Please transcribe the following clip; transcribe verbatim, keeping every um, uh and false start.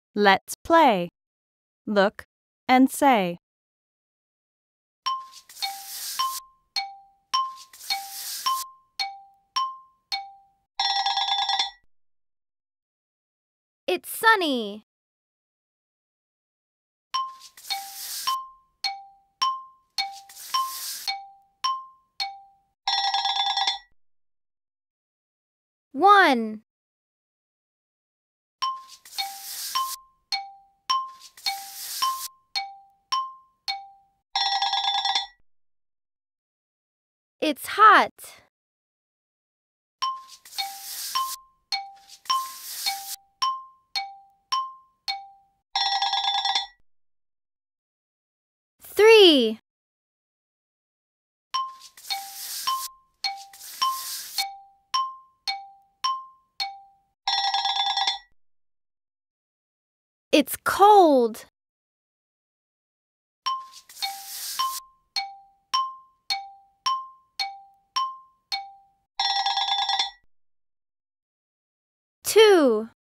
Let's play. Look and say. It's sunny. One. It's hot. Three. It's cold. Two.